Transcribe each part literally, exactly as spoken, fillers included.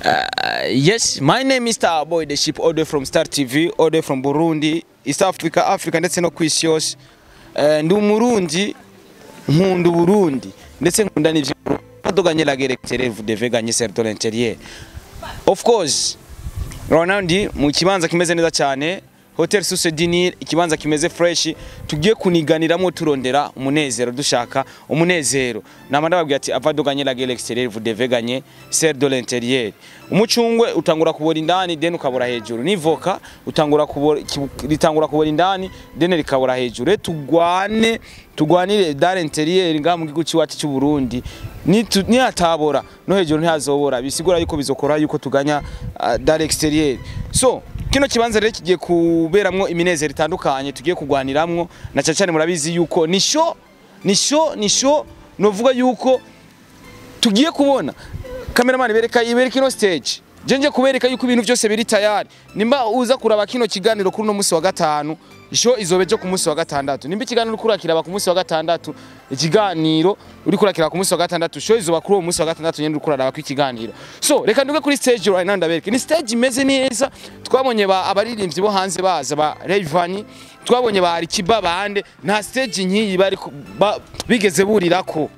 Uh, yes, my name is Star Boy, the ship order from Star T V, order from Burundi, East Africa, Africa, ndetse no kwisi yose. Uh, ndi umurundi, nkunda Burundi, ndetse nkunda n'ivyo padoganye la gerektere vous devez gagner sur de l'intérieur. Of course, Ronaldo mu kibanza kimeze neza cyane, Hotel Suse Dinir, ikibanza kimeze fresh, tugiye kuniganiramo turondera umunezero dushaka umunezero. Namanda babwiye ati avadoganye la gerektere vous devez gagner sur de l'intérieur. Umucungwe utangura kubora indani den ukabora hejuru, nivoka utangura kubora litangura kubora indani den likabora hejuru. Tugwane tugwanire dans l'intérieur nga mu gihugu cyacu cy'u Burundi. Ni ni atabora no hejuru ntazobora, bisigura yuko bizokora yuko tuganya uh, dans l'extérieur. So kino kibanza rero kigiye kuberamwo iminezero itandukanye, tugiye kugwaniramwo na cyane murabizi yuko ni show ni show ni show novuga yuko tugiye kubona cameraman bereka ibereka kino stage jenje kubereka yuko ibintu byose biri tayari. Nimba uza kuraba kino kiganiro kuri no musi wa gatanu, show izobeje ku musi wa gatandatu. Nimba ikiganiro uri kurakira ku musi wa gatandatu, ikiganiro uri kurakira ku musi wa gatandatu, show izoba kuri uwo musi wa gatandatu nyende uri kuraraba ku ikiganiro. So reka nduge kuri stage right now ndabereka ni stage imeze neza. Twabonye ba abaririmbyi bo hanze baza ba Rayvanny, twabonye ba Alikiba bande, nta stage nkiyi bari bigeze burirako.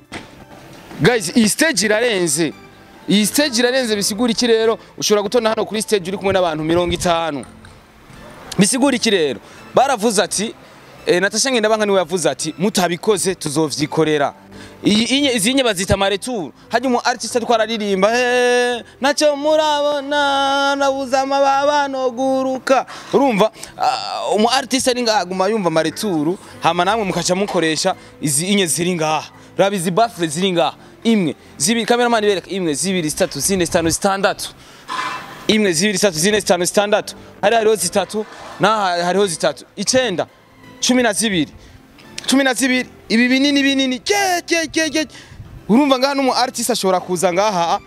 Guys, iyi stage irarenze. Iyi stage irarenze bisigura iki rero? Ushobora gutona hano kuri stage uri kumwe n'abantu mirongo itanu. Bisigura iki rero? Baravuze ati eh, NATACHA ngendabanga niwe yavuze ati mutabikoze tuzovyikorera. Iyi inye izinye bazita maretour. Haje mu artist atwararirimba eh naco murabona nabuzama babano guruka. Urumva uh, umu artist ari ngaguma yumva maretour hama namwe mukaca mukoresha izi inye ziri ngaha. Rabizi buffle ziri ngaha. Imwe zibiri cameraman bereka imwe zibiri zitatu zine zitanu zitandatu. Imwe zibiri zitatu zine zitanu zitandatu. Hari hariho zitatu na hariho zitatu. Icenda cumi na zibiri. cumi na zibiri ibi binini binini ke ke ke ke. Urumva ngaha no mu artist ashobora kuza ngaha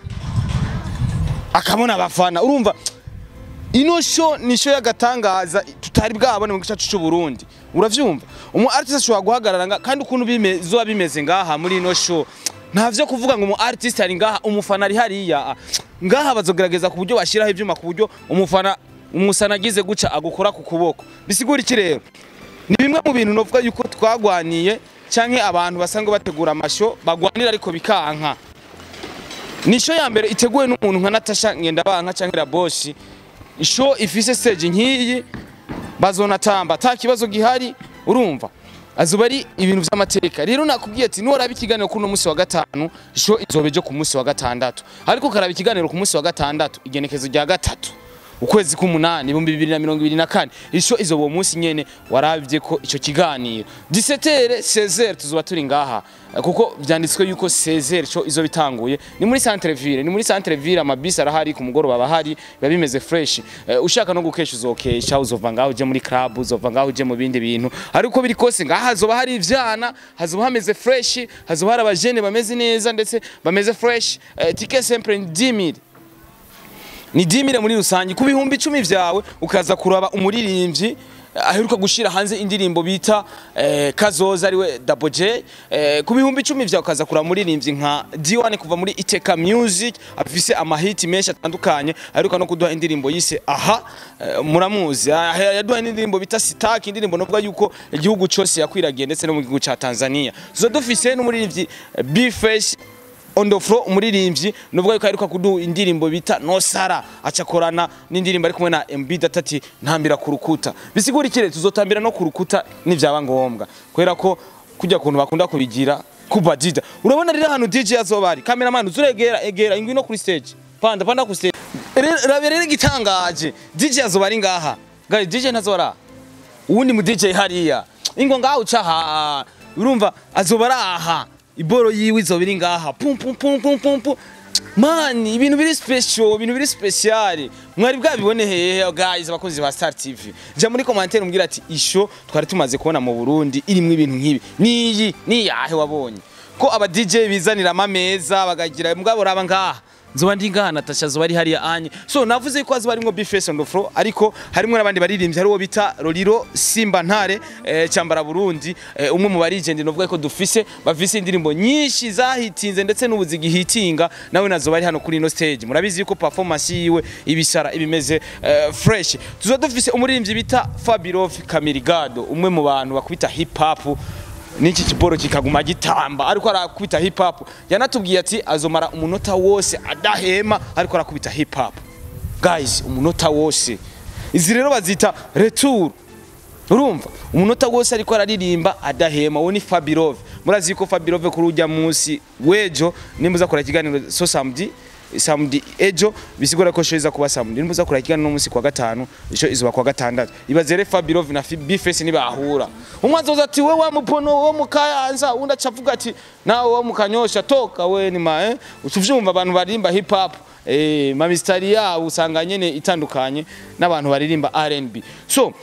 akabona abafana. Urumva ino show ni show yagatangaza tutari bwabone mu gicacu cy'u Burundi. Uravyumva? Umu artist ashobora guhagarara nga kandi ukuntu bimezo bimeze ngaha muri ino show. Ntavyo kuvuga ngo umu artist ari ngaha umufana ari hariya. Ngaha bazogerageza ku buryo bashiraho ivyuma ku buryo umufana umusanagize guca agukora ku kuboko. Bisigura iki rero? Ni bimwe mu bintu novuga yuko twagwaniye canke abantu basanzwe bategura amasho bagwanira ariko bikanka. Ni show ya mbere iteguwe n'umuntu nka NATACHA ngendabanka canke la boss. Show ifise stage nkiyi bazonatamba ta kibazo gihari. Urumva azuba ari ibintu vy'amateka. Rero nakubwiye ati nuwara bikiganiro kuno musi wa gatanu, show izobeje ku musi wa gatandatu. Ariko karaba ikiganiro ku musi wa gatandatu igenekezo rya gatatu ukwezi k'umunani ibihumbi bibiri na mirongo ibiri na kane. Isho izobo musi nyene warabye ko ico kiganiro dix-sept heures seize heures tuzoba turi ngaha kuko vyanditswe yuko seize heures ico izo bitanguye. Ni muri centre ville, ni muri centre ville amabisi arahari ku mugoroba bahari babimeze fresh. Uh, ushaka no gukesha uzokesha uzova ngaho uje muri club uzova ngaho uje mu bindi bintu. Ariko biri kose ngaha hazoba hari ivyana, hazoba hameze fresh, hazoba hari abajene bameze neza ndetse bameze fresh. Uh, ticket sempre dix mille. Ni dix mille muri rusangi ku bihumbi icumi vyawe ukaza kuraba umuririmbyi aheruka gushira hanze indirimbo bita eh, Kazoza ariwe Double J. Eh, ku bihumbi icumi vyawe ukaza kuraba umuririmbyi nka D one kuva muri Iteka Music afise amahiti menshi atandukanye aheruka no kuduha indirimbo yise aha. Eh, muramuzi yaduha indirimbo bita Sitaki, indirimbo novuga yuko igihugu cyose yakwiragiye ndetse no mu gihugu ca Tanzania. Zo dufise n'umuririmbyi B-Face on the floor umuririmbyi nubwo yuko aheruka kuduha indirimbo bita No Sara acakorana n'indirimbo ari kumwe na M B Datati ntambira ku rukuta. Bisigura ikire tuzotambira no ku rukuta nivyaba ngombwa kwera ko kujya kuntu bakunda kubigira kubadida. Urabona rero hano D J azobari cameraman uzuregera egera ingwi no kuri stage panda panda ku stage raberere gitangaje D J azobari ngaha. Guys D J ntazora uwundi mu D J hariya ingo ngaho ucaha. Urumva azobara aha iboro yiwe izobiri ngaha pum pum pum pum pum pum. Man ibintu biri special, ibintu biri special. Mwari bwabibone hehe guys abakozi ba Star T V. Ja muri commentaire umbwira ati isho twari tumaze kubona mu Burundi irimwe ibintu nkibi. Niyi ni yahe wabonye? ko aba D J bizanira amameza bagagira mugabo raba ngaha nzoba ndi ngaha Natasha zoba ari hariya anye so navuze ko aziba arimo Bifes on the floor ariko harimo nabandi baririmbye hariwo bita Lolilo Simba Ntare eh, cyambara Burundi eh, umwe mu barigend novuga ko dufise bavise indirimbo nyinshi zahitinze ndetse n'ubuzigi hitinga nawe nazoba ari hano kuri no stage murabizi yuko performance yiwe ibisara ibimeze eh, fresh tuzo dufise umuririmbyi bita Fabirov Kamirigado umwe mu bantu bakubita hip hop niki kiboro kikaguma gitamba ariko arakubita hip hop yanatubwiye ati azomara umunota wose adahema ariko arakubita hip hop guys umunota wose izi rero bazita retour urumva umunota wose ariko araririmba adahema woni Fabirov murazi ko Fabirov kuri ujya munsi wejo nimbuza kora kiganiro so samedi samedi ejo bisigura ko shoiza kuba samedi nimbuza kora kiganiro no munsi kwa gatanu ico izuba kwa gatandatu ibazere Fabirov na Bifes ni bahura umwe azoza ati we wa mupono wo mukayanza unda cavuga ati nawe wo mukanyosha toka we ni ma eh utuvyumva abantu barimba hip hop eh ma mistari ya usanga nyene itandukanye n'abantu baririmba R and B so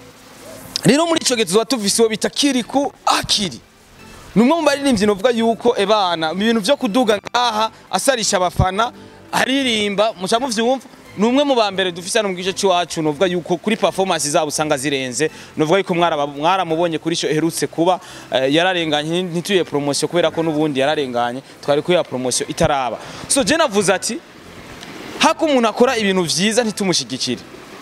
rero muri ico gezo tuvisiwe bita Kirikou akiri numwe mu baririmbyi novuga yuko ebana ibintu byo kuduga ngaha asarisha abafana aririmba muca muvyumva numwe mu bambere dufise no mugije cyacu novuga yuko kuri performance zabo usanga zirenze novuga yuko mwara mwaramubonye kuri sho herutse kuba uh, yararenganye ntituye promotion kubera ko nubundi yararenganye twari kuya promotion itaraba so je navuze ati hako umuntu akora ibintu vyiza ntitumushigikire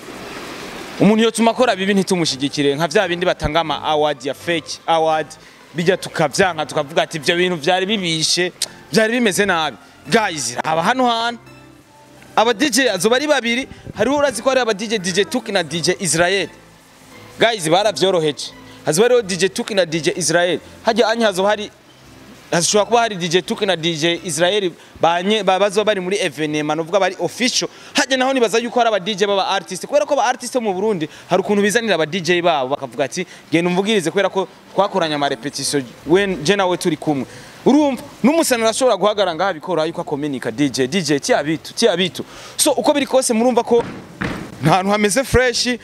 umuntu yo tumakora bibi ntitumushigikire nka vya bindi batanga ama award ya fake award bijya tukavyanka tukavuga ati ibyo bintu byari bibishe byari bimeze nabi guys aba hano hano aba D J azoba ari babiri hariho urazi ko ari aba D J D J Tuki na D J Israel guys baravyoroheje hazoba ari D J Tuki na D J Israel hajya anya hazoba hari hashobora kuba hari D J Tuki na D J Israel banye babazo bari muri evenement uvuga bari official hajya naho nibaza yuko ari aba D J baba artist kubera ko aba artist mu Burundi hari ukuntu bizanira aba D J babo bakavuga ati genda umvugirize kubera ko twakoranya ama repetition when je nawe turi kumwe urumva n'umusana arashobora guhagara ngaha bikora yuko akomenika D J D J tia bitu tia bitu so uko biri kose murumva ko ntantu hameze fresh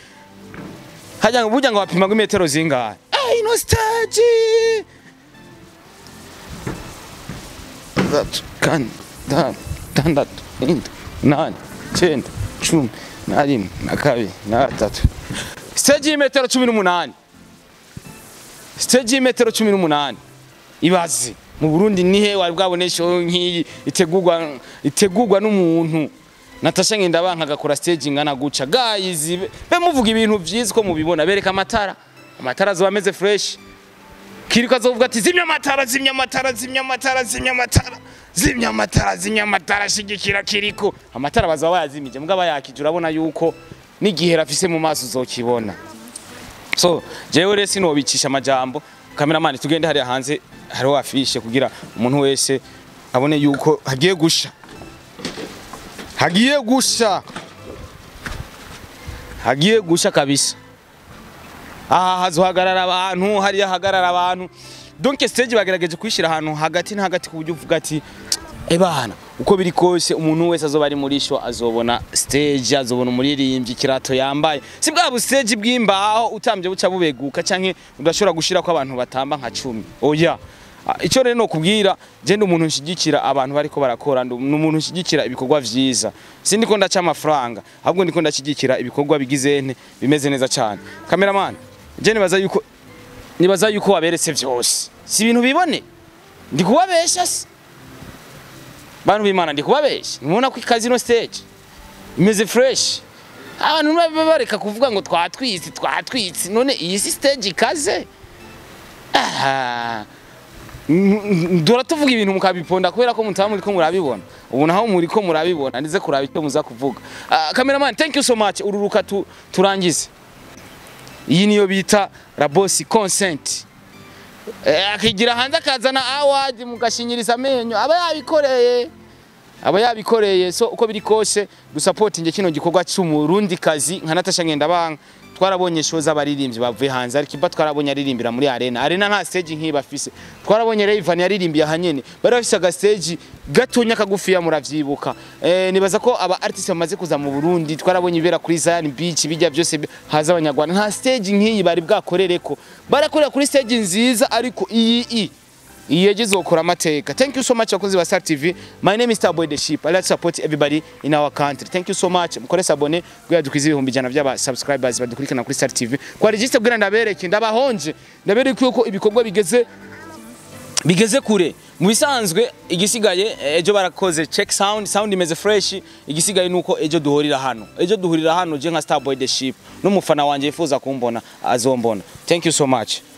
hajya burya ngo bapima ngo metero zingahe eh no stage that kan da tandatu inda nane cyenda cumi na rimwe na kabiri na gatatu stage metero cumi n'umunani stage metero cumi n'umunani ibazi mu Burundi nihe wari bwabonesho nkiyi itegurwa itegurwa n'umuntu Natasha ngenda banka gakora stage ngana guca guys be muvuga ibintu vyiza ko mubibona bereka amatara amatara zo ameze fresh Kirikou azovuga ati zimya amatara zimya amatara zimya amatara zimya amatara zimya amatara zimya amatara shigikira Kirikou amatara bazaba bayazimije mugaba yakije urabona yuko n'igihe rafise mu maso uzokibona so jewe rero sinobicisha amajambo cameraman tugende hari hanze hariho afishe kugira umuntu wese abone yuko hagiye gusha hagiye gusha hagiye gusha kabisa aha hazohagarara abantu hari hagarara abantu donc stage bagerageje kwishira ahantu hagati na hagati kuburyo uvuga ati ebana uko biri kose umuntu wese azoba ari muri sho azobona stage azobona umuririmbyi kirato yambaye si bwa stage bw'imbaho utambye buca bubeguka canke udashobora gushira ko abantu batamba nka cumi oya ico rero no kubwira je ndi umuntu nshigikira abantu bariko barakora ndi umuntu nshigikira ibikorwa vyiza sindi ko ndaca amafaranga ahubwo ndiko ndashigikira ibikorwa bigize nte bimeze neza cyane cameraman je nibaza yuko nibaza yuko waberetse vyose si ibintu bibone ndi kubabesha bantu b'Imana ndi kubabesha nimubona ko ikazi no stage imeze fresh abantu bareka kuvuga ngo twatwitse twatwitse none iyi si stage ikaze aha ndora tuvuga ibintu mukabiponda kubera ko mutaba muri ko murabibona ubu naho muri ko murabibona ndize kuraba icyo muza kuvuga uh, cameraman thank you so much ururuka tu, turangize iyi niyo bita la boss consent eh, akigira hanze akazana award mugashinyiriza amenyo aba yabikoreye aba yabikoreye so uko biri kose dusupportinge kino gikorwa cy'umurundi kazi nka Natasha ngenda banga twarabonye show z'abaririmbyi bavuye hanze ariko iba twarabonye aririmbira muri arena arena nta stage nkiba afise twarabonye Rayvan yaririmbiye hanyene bari bafise aga stage gatonya kagufiya muravyibuka eh nibaza ko aba artist bamaze kuza mu Burundi twarabonye ibera kuri Zion Beach bijya byose haza abanyarwanda nta stage nkiyi bari bwakorereko barakorera kuri stage nziza ariko iyi i iyeje izokora amateka. Thank you so much abakunzi ba Star T V. My name is Starboy the Sheep. I like to support everybody in our country. Thank you so much. Mukore sabone kuya dukwiza ibihumbi ijana by'aba subscribers badukurikirana kuri Star T V. Kwa register bwira ndabereke ndabahonje. Ndabereke yuko ibikorwa bigeze bigeze kure. Mu bisanzwe igisigaye ejo barakoze check sound sound imeze fresh, igisigaye nuko ejo duhurira hano ejo duhurira hano je nka Starboy the Sheep n'umufana wanje yifuza kumbona azombona. Thank you so much.